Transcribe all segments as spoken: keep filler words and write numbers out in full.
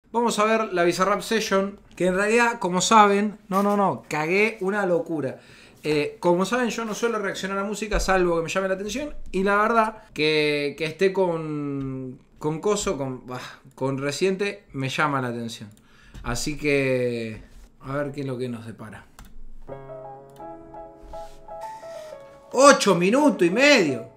Vamos a ver la Bizarrap Session, que en realidad, como saben, no, no, no, cagué una locura. Eh, como saben, yo no suelo reaccionar a música salvo que me llame la atención. Y la verdad, que, que esté con, con Coso, con, bah, con Residente, me llama la atención. Así que, a ver qué es lo que nos depara. Ocho minutos y medio.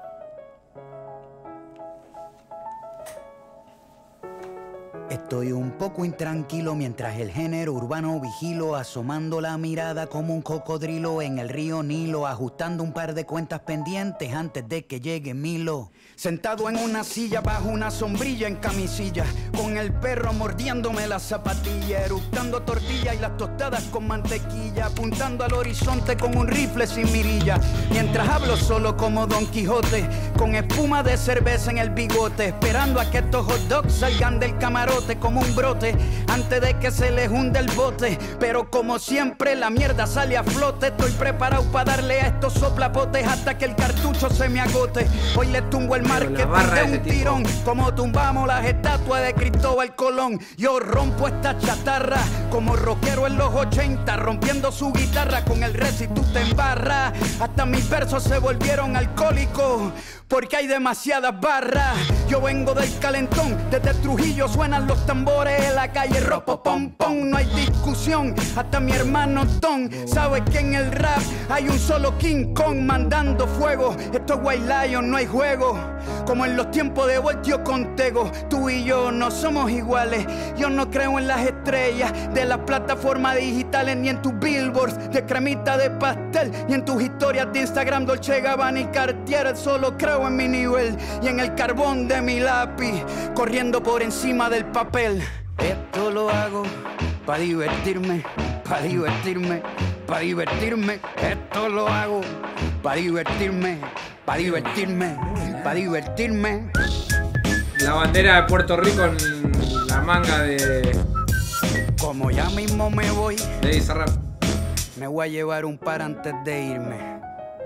Estoy un poco intranquilo mientras el género urbano vigilo, asomando la mirada como un cocodrilo en el río Nilo, ajustando un par de cuentas pendientes antes de que llegue Milo. Sentado en una silla bajo una sombrilla en camisilla, con el perro mordiéndome la zapatilla, eructando tortilla y las tostadas con mantequilla, apuntando al horizonte con un rifle sin mirilla, mientras hablo solo como Don Quijote, con espuma de cerveza en el bigote, esperando a que estos hot dogs salgan del camarote como un brote, antes de que se les hunde el bote. Pero como siempre la mierda sale a flote, estoy preparado para darle a estos soplapotes hasta que el cartucho se me agote. Hoy le tumbo el marketing de un tirón, como tumbamos las estatuas de Cristóbal Colón. Yo rompo esta chatarra como rockero en los ochenta, rompiendo su guitarra con el rec y tú te embarras. Hasta mis versos se volvieron alcohólicos porque hay demasiadas barras. Yo vengo del calentón, desde Trujillo suenan los tambores en la calle, ropo pom pom, no hay discusión. Hasta mi hermano Tom sabe que en el rap hay un solo King Kong mandando fuego. Esto es White Lion, no hay juego. Como en los tiempos de Voltio con Tego, tú y yo no somos iguales. Yo no creo en las estrellas de las plataformas digitales, ni en tus billboards de cremita de pastel, ni en tus historias de Instagram Dolce Gabbana y Cartier. Solo creo en mi nivel y en el carbón de mi lápiz, corriendo por encima del papel. Esto lo hago para divertirme, para divertirme, para divertirme. Esto lo hago para divertirme, para divertirme, para divertirme. La bandera de Puerto Rico en la manga de... Como ya mismo me voy, de Bizarrap. me voy a llevar un par antes de irme.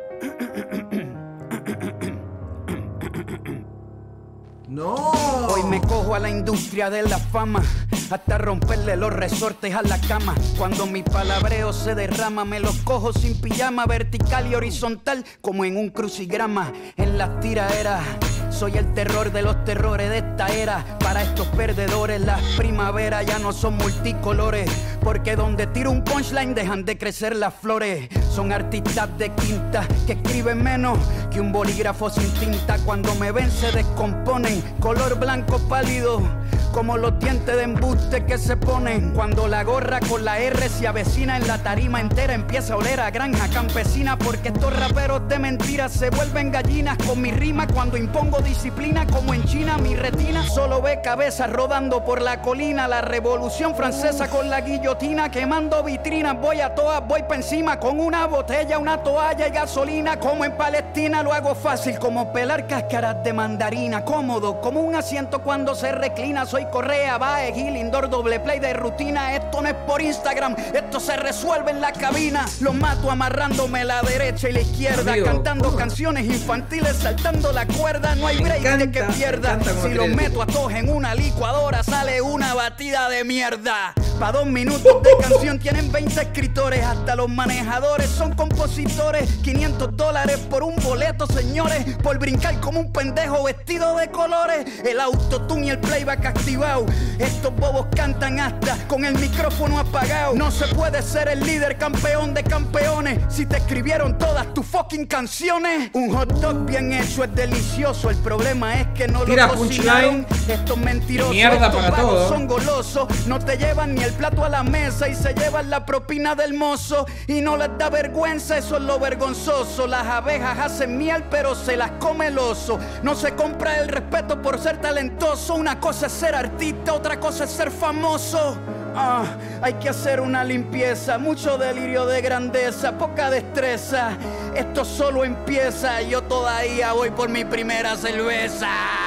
No. Hoy me cojo a la industria de la fama, hasta romperle los resortes a la cama. Cuando mi palabreo se derrama, me los cojo sin pijama, vertical y horizontal como en un crucigrama. En las tiraderas soy el terror de los terrores de esta era. Para estos perdedores las primaveras ya no son multicolores, porque donde tiro un punchline dejan de crecer las flores. Son artistas de quinta que escriben menos que un bolígrafo sin tinta. Cuando me ven se descomponen, color blanco pálido, como los dientes de embuste que se ponen. Cuando la gorra con la R se avecina en la tarima entera, empieza a oler a granja campesina, porque estos raperos de mentiras se vuelven gallinas con mi rima. Cuando impongo disciplina como en China, mi retina solo ve cabezas rodando por la colina. La revolución francesa con la guillotina, quemando vitrinas. Voy a todas, voy pa' encima con una botella, una toalla y gasolina. Como en Palestina lo hago fácil como pelar cáscaras de mandarina, cómodo como un asiento cuando se reclina. Soy Correa, Bae, Gil, Indoor, doble play de rutina. Esto no es por Instagram, esto se resuelve en la cabina. Los mato amarrándome la derecha y la izquierda, amigo, cantando uh. canciones infantiles, saltando la cuerda. No hay break encanta, de que pierda. Si los meto a todos en una licuadora, sale una batida de mierda. Pa' dos minutos de canción tienen veinte escritores. Hasta los manejadores son compositores. quinientos dólares por un boleto, señores, por brincar como un pendejo vestido de colores. El autotune y el playback activado. Estos bobos cantan hasta con el micrófono apagado. No se puede ser el líder campeón de campeones si te escribieron todas tus fucking canciones. Un hot dog bien hecho es delicioso. El problema es que no Tira lo cocinaron. Estos mentirosos, mierda estos para vagos todo. Son golosos. No te llevan ni el plato a la mesa y se llevan la propina del mozo. Y no les da vergüenza, eso es lo vergonzoso. Las abejas hacen miel pero se las come el oso. No se compra el respeto por ser talentoso. Una cosa es ser artista, otra cosa es ser famoso. Ah, hay que hacer una limpieza, mucho delirio de grandeza, poca destreza. Esto solo empieza, yo todavía voy por mi primera cerveza.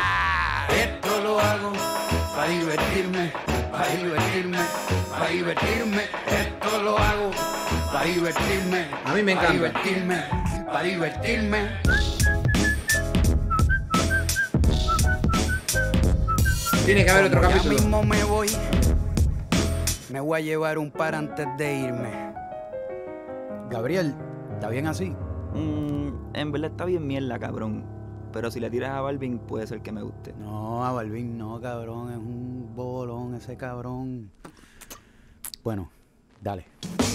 Esto lo hago para divertirme, para divertirme, para divertirme. Esto lo hago para divertirme. A mí me encanta. Para divertirme, para divertirme. Tiene que haber otro Ya capítulo. mismo me voy. Me voy a llevar un par antes de irme. Gabriel, ¿está bien así? Mm, en verdad está bien mierda, cabrón. Pero si le tiras a Balvin, puede ser que me guste. No, a Balvin no, cabrón. Es un bolón ese cabrón. Bueno, dale.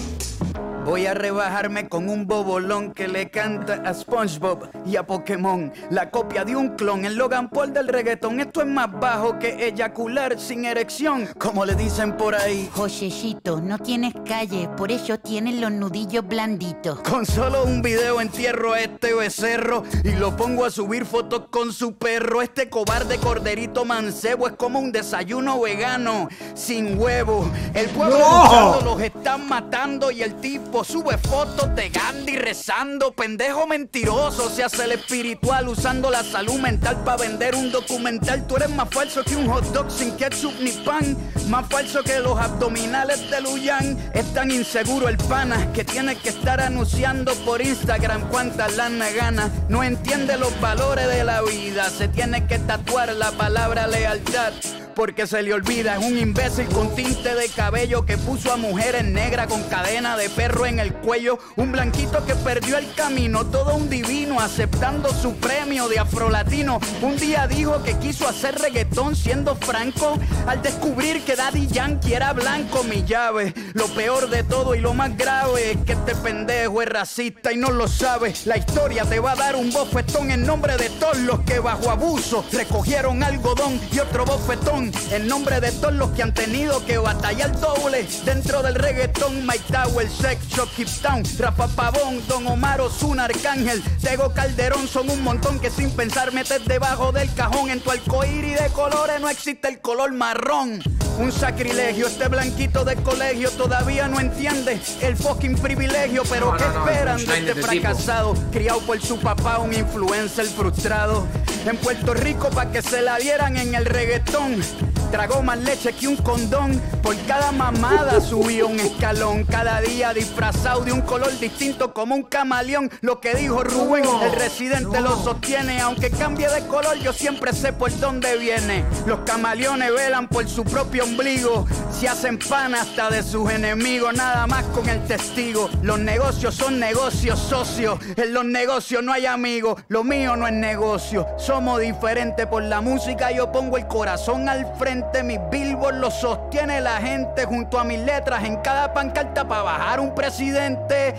Voy a rebajarme con un bobolón que le canta a SpongeBob y a Pokémon. La copia de un clon, el Logan Paul del reggaetón. Esto es más bajo que eyacular sin erección, como le dicen por ahí. Josecito, no tienes calle, por eso tienes los nudillos blanditos. Con solo un video entierro a este becerro y lo pongo a subir fotos con su perro. Este cobarde corderito mancebo es como un desayuno vegano sin huevo. El pueblo ¡No! luchando los están matando y el tipo sube fotos de Gandhi rezando. Pendejo mentiroso, se hace el espiritual usando la salud mental para vender un documental. Tú eres más falso que un hot dog sin ketchup ni pan, más falso que los abdominales de Luyan. Es tan inseguro el pana que tiene que estar anunciando por Instagram cuántas lana gana. No entiende los valores de la vida, se tiene que tatuar la palabra lealtad porque se le olvida. Es un imbécil con tinte de cabello que puso a mujeres negras con cadena de perro en el cuello. Un blanquito que perdió el camino, todo un divino aceptando su premio de afrolatino. Un día dijo que quiso hacer reggaetón siendo franco al descubrir que Daddy Yankee era blanco. Mi llave, lo peor de todo y lo más grave es que este pendejo es racista y no lo sabe. La historia te va a dar un bofetón en nombre de todos los que bajo abuso recogieron algodón y otro bofetón en nombre de todos los que han tenido que batallar doble dentro del reggaetón. Mike Tower, Sex Shop, Keep Town, Rafa Pavón, Don Omar, Ozuna, Arcángel, Tego Calderón, son un montón que sin pensar metes debajo del cajón. En tu arcoíris de colores no existe el color marrón. Un sacrilegio, este blanquito de colegio todavía no entiende el fucking privilegio. Pero No, ¿qué no, no, esperan el de punchline este de este fracasado? Criado por su papá, un influencer frustrado. En Puerto Rico pa' que se la dieran en el reggaetón. Tragó más leche que un condón. Por cada mamada subió un escalón. Cada día disfrazado de un color distinto como un camaleón. Lo que dijo Rubén, No, el residente no. lo sostiene. Aunque cambie de color, yo siempre sé por dónde viene. Los camaleones velan por su propio ombligo. Se hacen pan hasta de sus enemigos. Nada más con el testigo. Los negocios son negocios socios. En los negocios no hay amigos. Lo mío no es negocio. Somos diferentes por la música. Yo pongo el corazón al frente. Mis billboards los sostiene la gente junto a mis letras en cada pancarta para bajar un presidente.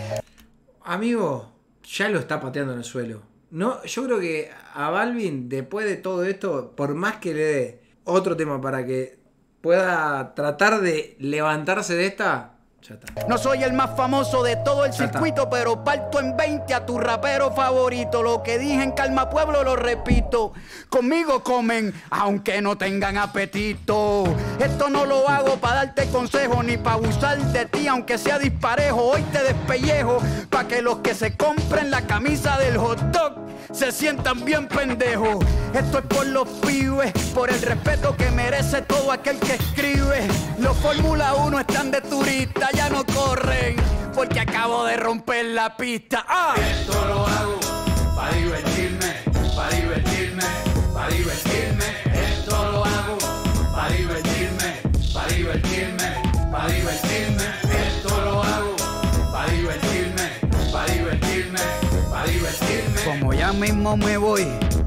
Amigo, ya lo está pateando en el suelo. No, yo creo que a Balvin, después de todo esto, por más que le dé otro tema para que pueda tratar de levantarse de esta, ya está. No soy el más famoso de todo el Ya está. circuito, pero parto en veinte a tu rapero favorito. Lo que dije en Calma Pueblo lo repito. Conmigo comen, aunque no tengan apetito. Esto no lo hago para darte consejo ni para abusar de ti, aunque sea disparejo. Hoy te despellejo para que los que se compren la camisa del hot dog se sientan bien pendejos. Esto es por los pibes, por el respeto que merece todo aquel que escribe. Los Fórmula uno están de turista, ya no corren, porque acabo de romper la pista. ¡Ah! Esto lo hago para divertirme, para divertirme, para divertirme. Esto lo hago para divertirme, para divertirme, para divertirme. Esto lo hago para divertirme, para divertirme, para divertirme. Como ya mismo me voy,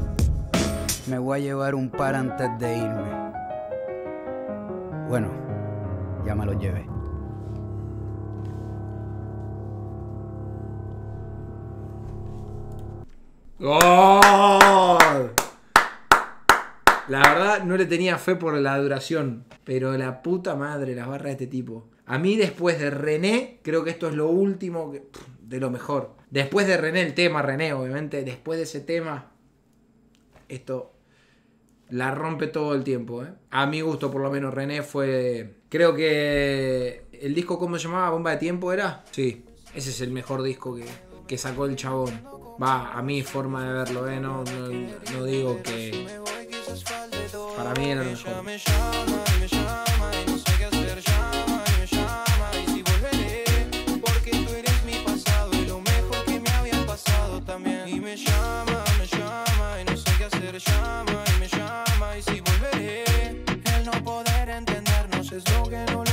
me voy a llevar un par antes de irme. Bueno, ya me lo llevé. ¡Gol! La verdad no le tenía fe por la duración, pero la puta madre las barras de este tipo. A mí después de René, creo que esto es lo último que, pff, de lo mejor. Después de René, el tema René, obviamente, después de ese tema, esto la rompe todo el tiempo, ¿eh? A mi gusto, por lo menos, René fue... Creo que el disco, ¿cómo se llamaba? ¿Bomba de tiempo era? Sí, ese es el mejor disco que, que sacó el chabón. Va, a mi forma de verlo, ¿eh? No, no, no digo que... Para mí era lo mejor. Me llama y me llama y no sé qué hacer, llama y me llama y si volveré, porque tú eres mi pasado y lo mejor que me había pasado también. Y me llama, me llama y no sé qué hacer, llama y me llama y si volveré, Creo que no le